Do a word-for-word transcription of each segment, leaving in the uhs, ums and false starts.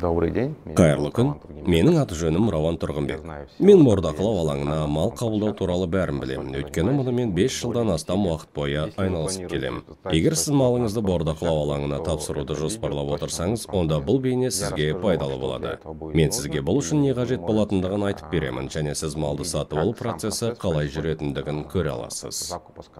Добрый день. Қайырлы күн. Менің аты жөнім Рауан Тұрғынбек. Мен Бордақылау алаңына мал қабылдау туралы бәрін білемін. Өйткені мұны мен бес жылдан астам уақыт бойы айналысып келем. Егер сіз малыңызды Бордақылау алаңына тапсыруды жоспарлап отырсаңыз, онда бұл бейне сізге пайдалы болады. Мен сізге бұл үшін не қажет болатындығын айтып беремін, және сіз малды сатып алу процесі қалай жүретіндігін көре аласыз.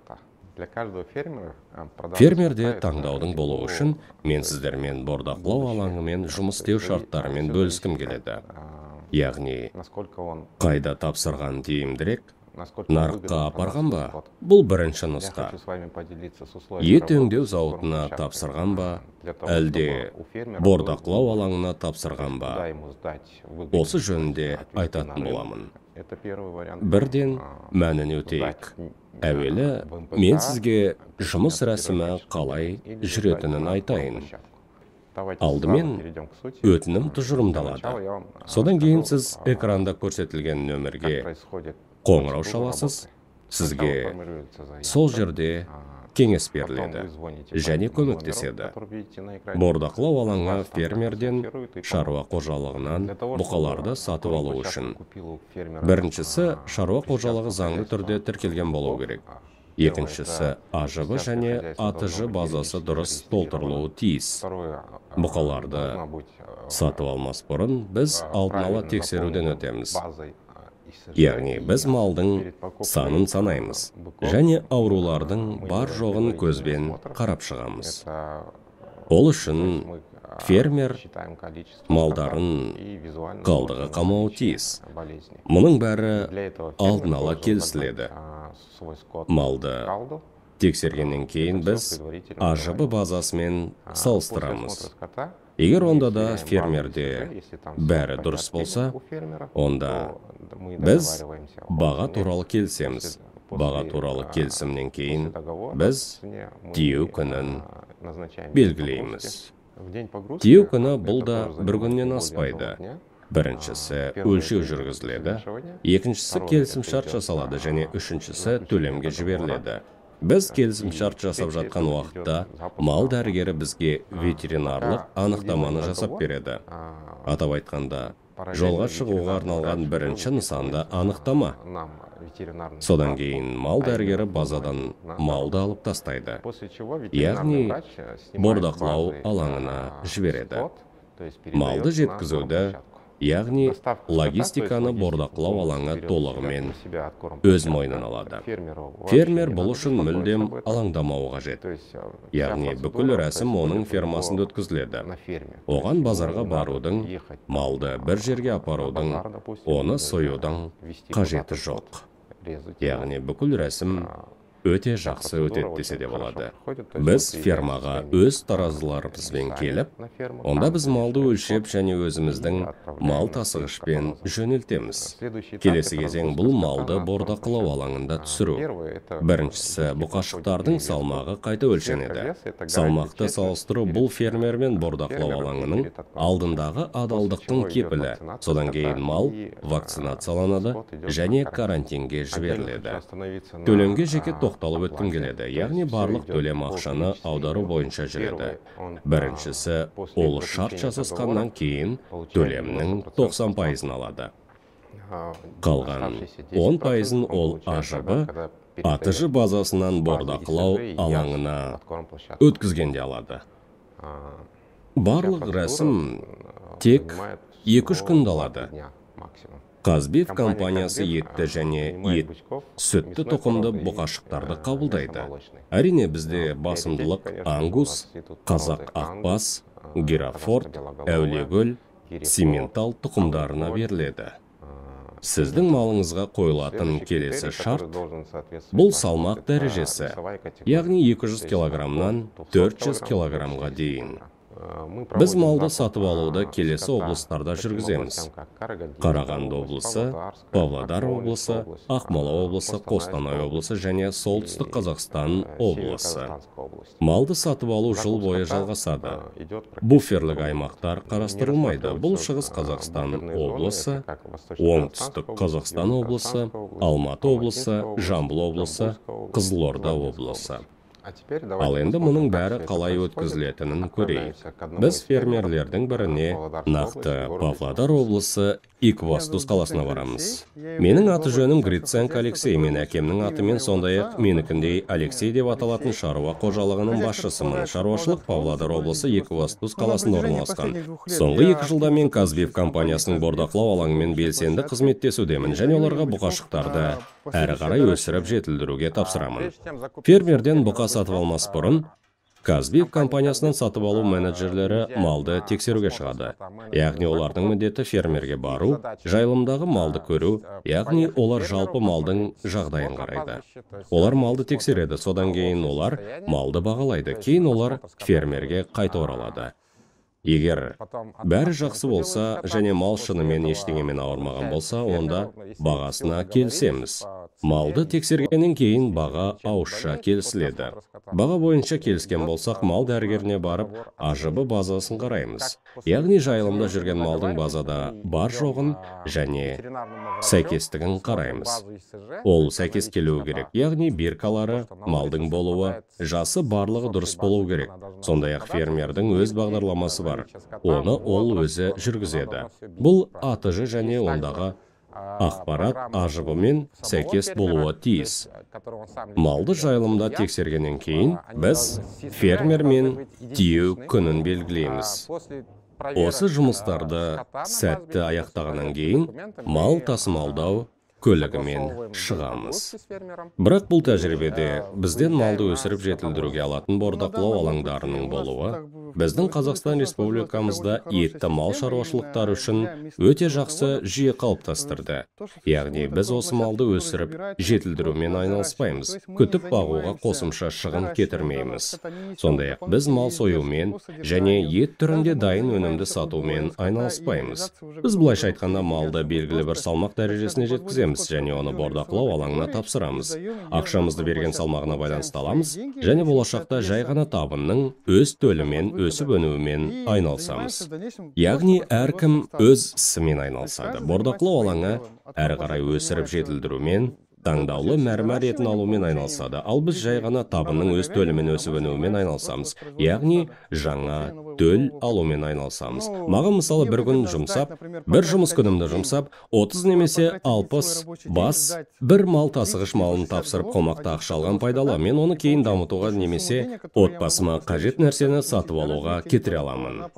Фермерде таңдаудың болуы үшін мен сіздермен бордақылау алаңымен жұмыс істеу шарттарымен бөліскім келеді. Яғни, қайда тапсырған тиімдірек, нарыққа апарған ба? Бұл бірінші нұсқа. Ет өңдеу зауытына тапсырған ба, әлде бордақылау алаңына тапсырған ба? Осы жөнінде айтатын боламын. Бірден мәнін өтейік. Әуелі, мен сізге жұмыс рәсімі қалай жүретінін айтайын. Алдымен өтінім тұжырымдалады. Содан кейін сіз экранда көрсетілген нөмірге қоңырау шаласыз, сізге сол жерде кеңес беріледі және көмектеседі. Бордақылау алаңы фермерден, шаруа қожалығынан бұқаларды сатып алу үшін. Біріншісі, шаруа қожалығы заңды түрде тіркелген болу керек. Екіншісі, А Ж Б және А Т Ж базасы дұрыс толтырылуы тиіс. Бұқаларды сатып алмас бұрын біз алдын ала тексеруден өтеміз. Яғни біз малдың санын санаймыз және аурулардың бар жоғын көзбен қарап шығамыз. Ол үшін фермер малдарын қалдығы қалмауы тиіс. Мұның бәрі алдын ала келісіледі. Малды тексергеннен кейін біз А Ж Б базасымен салыстырамыз. Егер онда да фермерде бәрі дұрыс болса, онда біз баға туралы келісеміз. Баға туралы келісімнен кейін біз тиеу күнін белгілейміз. Тиеу күні бұл да бір күннен аспайды. Біріншісі өлшеу жүргізіледі, екіншісі келісімшарт жасалады және үшіншісі төлемге жіберіледі. Біз келісімшарт жасап жатқан уақытта мал дәрігері бізге ветеринарлық анықтаманы жасап береді. Атап айтқанда, жолға шығуға арналған бірінші нысанда анықтама. Содан кейін мал дәрігері базадан малды алып тастайды. Яғни, бордақылау алаңына жібереді. Малды жеткізуді, яғни логистиканы бордақылау алаңы толығымен өз мойнына алады. Фермер бұл үшін мүлдем алаңдамауы қажет. Яғни бүкіл рәсім оның фермасында өткізіледі. Оған базарға барудың, малды бір жерге апарудың, оны союдың қажеті жоқ. Яғни бүкіл рәсім өте жақсы өтеді десе де болады. Біз фермаға өз таразыларымызбен келіп, онда біз малды өлшеп және өзіміздің мал тасығышпен жөнелтеміз. Келесі кезең бұл малды бордақылау алаңында түсіру. Біріншісі, бұқашықтардың салмағы қайта өлшенеді. Салмақты салыстыру бұл фермер мен бордақылау алаңының алдындағы адалдықтың кепілі. Содан кейін мал вакцинацияланады және карантинге жіберіледі. Төлемге жеке тоқталып өткім келеді, яғни барлық төлем ақшаны аудару бойынша жүреді. Біріншісі, ол шарт жасасқаннан кейін төлемнің тоқсан пайызын алады. Қалған он пайызын ол А Ж Б, А Т Ж базасынан бордақылау алаңына өткізгенде алады. Барлық рәсім тек екі-үш күнді алады. Қазбев компаниясы етті және ет, сүтті тұқымды бұқашықтарды қабылдайды. Әрине бізде басымдылық ангус, қазақ ақбас, герафорд, әулиегөл, симментал тұқымдарына беріледі. Сіздің малыңызға қойылатын келесі шарт бұл салмақ дәрежесі, яғни екі жүз килограммнан төрт жүз килограммға дейін. Біз малды сатып алуды келесі облыстарда жүргіземіз. Қарағанды облысы, Павлодар облысы, Ақмола облысы, Қостанай облысы және Солтүстік Қазақстан облысы. Малды сатып алу жыл бойы жалғасады. Буферлік аймақтар қарастырылмайды. Бұл Шығыс Қазақстан облысы, Оңтүстік Қазақстан облысы, Алматы облысы, Жамбыл облысы, Қызылорда облысы. Ал енді мұның бәрі қалай өткізілетінін көрейік. Біз фермерлердің біріне, нақты Павлодар облысы Екібастұз қаласына барамыз. Менің аты жөнім Гриценко Алексей, мен әкемнің атымен сондай-ақ менікіндей Алексей деп аталатын шаруа қожалығының басшысымын. Шаруашылық Павлодар облысы Екібастұз қаласында орналасқан. Соңғы екі жылда мен Казбев компаниясының бордақылау алаңымен белсенді қызметтесудемін және оларға бұқашықтарды әрі қарай өсіріп жетілдіруге тапсырамын. Фермерден бұқа сатып алмас бұрын Казбев компаниясының сатып алу менеджерлері малды тексеруге шығады. Яғни олардың міндеті фермерге бару, жайылымдағы малды көру, яғни олар жалпы малдың жағдайын қарайды. Олар малды тексереді, содан кейін олар малды бағалайды, кейін олар фермерге қайта оралады. Егер бәрі жақсы болса және мал шынымен ештеңемен ауырмаған болса, онда бағасына келісеміз. Малды тексергеннен кейін баға ауызша келісіледі. Баға бойынша келіскен болсақ, мал дәрігеріне барып, А Ж Б базасын қараймыз. Яғни жайылымда жүрген малдың базада бар жоғын және сәйкестігін қараймыз. Ол сәйкес келуі керек, яғни биркалары, малдың болуы, жасы барлығы дұрыс болуы керек. Сондай-ақ фермердің өз бағдарламасы бар. Оны ол өзі жүргізеді. Бұл А Т Ж және ондағы ақпарат А Ж Б мен сәйкес болуы тиіс. Малды жайылымда тексергеннен кейін біз фермер мен тиеу күнін белгілейміз. Осы жұмыстарды сәтті аяқтағаннан кейін мал тасымалдау көлігімен шығамыз. Бірақ бұл тәжірибеде бізден малды өсіріп жетілдіруге алатын бордақылау алаңдарының болуы біздің Қазақстан Республикамызда етті мал шаруашылықтары үшін өте жақсы жүйе қалыптастырды. Яғни біз осы малды өсіріп жетілдірумен айналыспаймыз, күтіп бағуға қосымша шығын кетірмейміз. Сондай-ақ біз мал союмен және ет түрінде дайын өнімді сатумен айналыспаймыз. Біз былайша айтқанда малды белгілі бір салмақ дәрежесіне жеткіземіз және оны бордақылау алаңына тапсырамыз. Ақшамызды берген салмағына байланысты аламыз және болашақта жай ғана табынның өз төлімен өсіп өнуімен айналысамыз. Яғни әркім өз ісімен айналысады. Бордақылау алаңы әрі қарай өсіріп жетілдірумен, таңдаулы мәрмәр етін алумен айналысады. Ал біз жай ғана табынның өз төлімен өсіп өнуімен айналысамыз. Яғни жаңа төл алумен айналысамыз. Маған мысалы бір күн жұмсап, бір жұмыс күнімді жұмсап, отыз немесе алпыс бас бір мал тасығыш малын тапсырып қомақты ақша алған пайдалы. Мен оны кейін дамытуға немесе отбасыма қажет нәрсені сатып алуға кетіре аламын.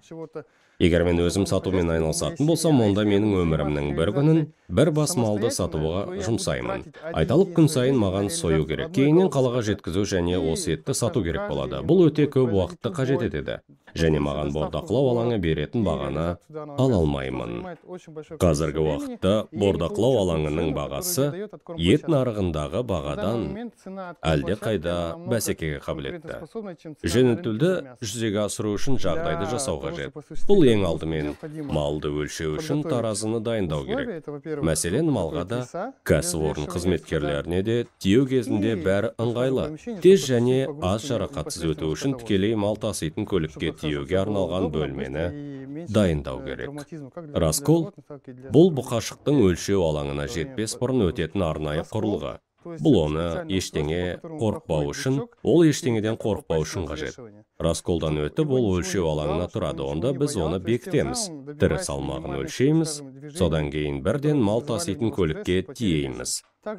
Егер мен өзім сатумен айналысатын болсам, онда менің өмірімнің бір күнін бір бас малды сатуға жұмсаймын. Айталық күн сайын маған сою керек, кейіннен қалаға жеткізу және осы етті сату керек болады. Бұл өте көп уақытты қажет етеді. Және маған бордақылау алаңы беретін бағаны ала алмаймын. Қазіргі уақытта бордақылау алаңының бағасы ет нарығындағы бағадан әлде қайда бәсекеге қабілетті. Жөнелтуді жүзеге асыру үшін жағдайды жасау қажет. Бұл ең алдымен малды өлшеу үшін таразыны дайындау керек. Мәселен, малға да, кәсіпорын қызметкерлеріне де тиеу кезінде бәрі ыңғайлы. Тез және аз жарақатсыз өту үшін тікелей мал таситын көлікке тиеуге арналған бөлмені дайындау керек. Раскол – бұл бұқашықтың өлшеу алаңына жетпес бұрын өтетін арнайы құрылғы. Бұл оны ештеңе қорықпау үшін, ол ештеңеден қорықпау үшін қажет. Расколдан өтіп, ол өлшеу алаңына тұрады, онда біз оны бекітеміз. Тірі салмағын өлшейміз, содан кейін бірден мал таситын көлікке тиейміз.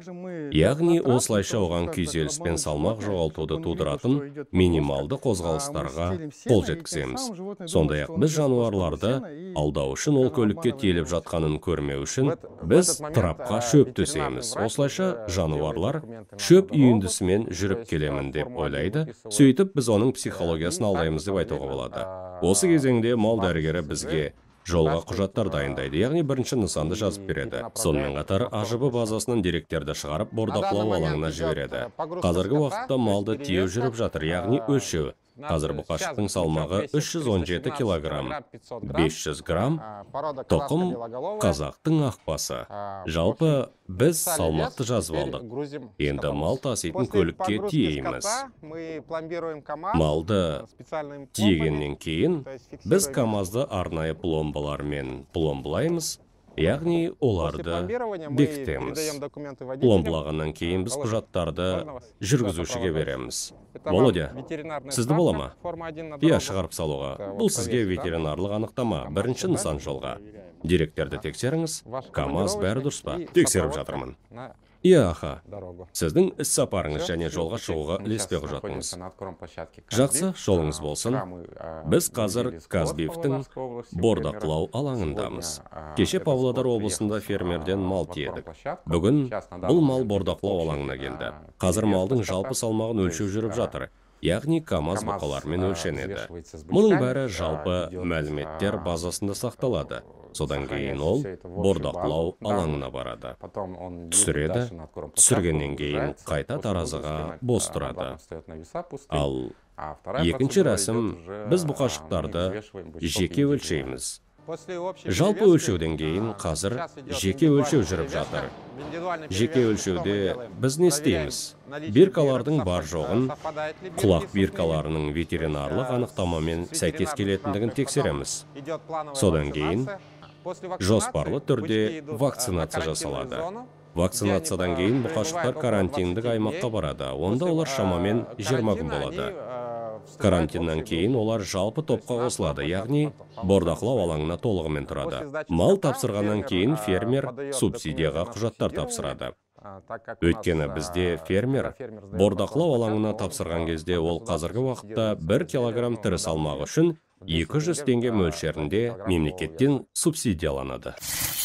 Яғни осылайша оған күйзеліс пен салмақ жоғалтуды тудыратын минималды қозғалыстарға қол жеткіземіз. Сондай-ақ біз жануарларды алдау үшін, ол көлікке тиеліп жатқанын көрмеу үшін біз трапқа шөп төсейміз. Осылайша жануарлар шөп үйіндісімен жүріп келемін деп ойлайды, сөйтіп біз оның психологиясын алдаймыз деп айтуға болады. Осы кезеңде мал дәрігері бізге жолға құжаттар дайындайды, яғни бірінші нысанды жазып береді. Сонымен қатар А Ж Б базасының деректерді шығарып бордақылау алаңына жібереді. Қазіргі уақытта малды тиеу жүріп жатыр, яғни өлшеу. Қазір бұқашықтың салмағы үш жүз он жеті килограмм, бес жүз грамм, тұқым қазақтың ақбасы. Жалпы біз салмақты жазып алдық. Енді мал таситын көлікке тиейміз. Малды тиегеннен кейін біз КамАЗды арнайы пломбалармен пломбалаймыз. яғни оларды бекітеміз. Пломбылағаннан кейін біз құжаттарды жүргізушіге береміз. Володя, сізді бола ма? Иә, шығарып салуға. Бұл сізге ветеринарлық анықтама, бірінші нысан жолға. Деректерді тексеріңіз. КамАЗ бәрі дұрыс па? Тексеріп жатырмын. Иә, аха. Сіздің іс сапарыңыз және жолға шығуға ілеспе құжатыңыз. Жақсы, жолыңыз болсын. Біз қазір Казбиевтің бордақылау алаңындамыз. Кеше Павлодар облысында фермерден мал тиедік. Бүгін бұл мал бордақылау алаңына келді. Қазір малдың жалпы салмағын өлшеу жүріп жатыр. Яғни КамАЗ бұқалармен өлшенеді. Мұның бәрі жалпы мәліметтер базасында сақталады. Содан кейін ол бордақылау алаңына барады. Түсіреді, түсіргеннен кейін қайта таразыға бос тұрады. Ал екінші рәсім, біз бұқашықтарды жеке өлшейміз. Жалпы өлшеуден кейін қазір жеке өлшеу жүріп жатыр. Жеке өлшеуде біз не істейміз? Биркалардың бар жоғын, құлақ биркаларының ветеринарлық анықтамамен сәйкес келетіндігін тексереміз. Содан кейін жоспарлы түрде вакцинация жасалады. Вакцинациядан кейін бұқашықтар карантиндік аймаққа барады. Онда олар шамамен жиырма күн болады. Карантиннан кейін олар жалпы топқа қосылады, яғни бордақылау алаңына толығымен тұрады. Мал тапсырғаннан кейін фермер субсидияға құжаттар тапсырады. Өйткені бізде фермер бордақылау алаңына тапсырған кезде ол қазіргі уақытта бір килограмм тірі салмағы үшін екі жүз теңге мөлшерінде мемлекеттен субсидияланады.